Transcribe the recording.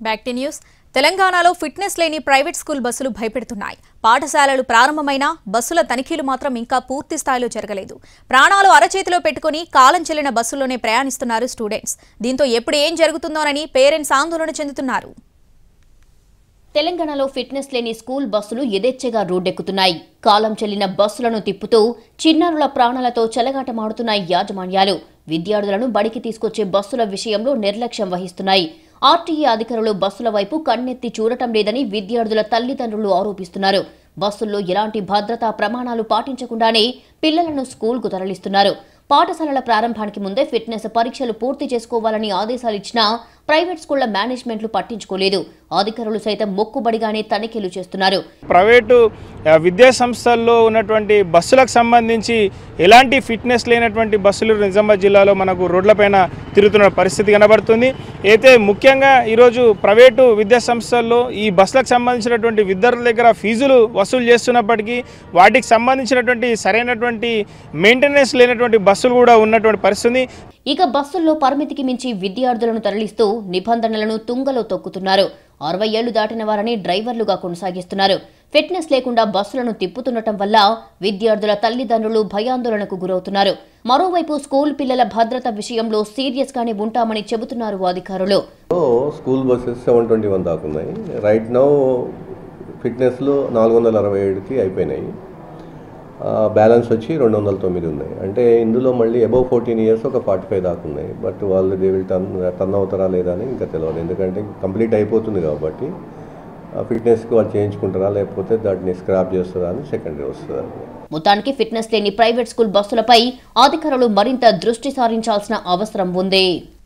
Back to news. తెలంగాణలో fitness లేని private school బస్సులు భయపెడుతున్నాయి. పాఠశాలలు ప్రారంభమైన బస్సుల తనిఖీలు మాత్రం ఇంకా పూర్తి స్థాయిలో జరగలేదు. ప్రాణాలు అరచేతిలో పెట్టుకుని కాలం చెల్లిన బస్సుల్లోనే ప్రయాణిస్తున్నారు స్టూడెంట్స్. దీంతో ఎప్పుడు ఏం జరుగుతుందోనని పేరెంట్స్ ఆందోళన చెందుతున్నారు. తెలంగాణలో ఫిట్నెస్ లేని స్కూల్ బస్సులు యథేచ్ఛగా రోడ్డెక్కుతున్నాయి. కాలం చెల్లిన బస్సులను తిప్పుతూ చిన్నారుల ప్రాణాలతో చెలగాటమాడుతున్నాయి యాజమాన్యాలు. విద్యార్థులను బడికి తీసుకొచ్చే బస్సుల విషయంలో నిర్లక్ష్యం వహిస్తున్నాయి. ఆర్టీఏ అధికారులు బస్సుల వైపు కన్నెత్తి చూడటం లేదని విద్యార్థుల తల్లిదండ్రులు ఆరోపిస్తున్నారు. బస్సుల్లో ఎలాంటి భద్రతా ప్రమాణాలు పాటించకుండానే పిల్లలను స్కూల్కు తరలిస్తున్నారు. పాఠశాలల ప్రారంభానికి ముందే ఫిట్నెస్ పరీక్షలు పూర్తి చేసుకోవాలని ఆదేశాలు ఇచ్చినా ప్రైవేట్ స్కూళ్ల మేనేజ్మెంట్లు పట్టించుకోలేదు. అధికారులు సైతం మొక్కుబడిగానే తనిఖీలు చేస్తున్నారు. ప్రైవేటు విద్యా సంస్థల్లో ఉన్నటువంటి బస్సులకు సంబంధించి ఎలాంటి ఫిట్నెస్ లేనటువంటి బస్సులు నిజామాబాద్ జిల్లాలో మనకు రోడ్లపైన తిరుగుతున్న పరిస్థితి కనబడుతుంది. అయితే ముఖ్యంగా ఈరోజు ప్రైవేటు విద్యా సంస్థల్లో ఈ బస్సులకు సంబంధించినటువంటి విద్యార్థుల దగ్గర ఫీజులు వసూలు చేస్తున్నప్పటికీ వాటికి సంబంధించినటువంటి సరైనటువంటి మెయింటెనెన్స్ లేనటువంటి బస్సులు కూడా ఉన్నటువంటి పరిస్థితి. ఇక బస్సుల్లో పరిమితికి మించి విద్యార్థులను తరలిస్తూ నిబంధనలను తుంగలో తొక్కుతున్నారు. 60 ఏళ్లు దాటిన వారిని డ్రైవర్లుగా కొనసాగిస్తున్నారు. ఫిట్నెస్ లేకుండా బస్సులను తిప్పుతుండటం వల్ల విద్యార్థుల తల్లిదండ్రులు భయాందోళనకు గురవుతున్నారు. మరోవైపు స్కూల్ పిల్లల భద్రత విషయంలో సీరియస్ గానే ఉంటామని చెబుతున్నారు అధికారులు. స్కూల్ బస్సెస్ 721 దాకా ఉన్నాయి. రైట్ నౌ ఫిట్నెస్లో 467కి అయిపోయినాయి. బ్యాలెన్స్ వచ్చి 209 ఉన్నాయి. అంటే ఇందులో మళ్ళీ అబౌవ్ 14 ఇయర్స్ ఒక 45 దాకా ఉన్నాయి. బట్ వాళ్ళు దే విల్ టర్న్ అవుతారా లేదా అని ఇంకా తెలియదు. ఎందుకంటే కంప్లీట్ అయిపోతుంది కాబట్టి ఫిట్నెస్కి వాళ్ళు చేయించుకుంటారా లేకపోతే దాటిని స్క్రాప్ చేస్తారా అని సెకండరీ వస్తుంది. మొత్తానికి ఫిట్నెస్ లేని ప్రైవేట్ స్కూల్ బస్సులపై అధికారులు మరింత దృష్టి సారించాల్సిన అవసరం ఉంది.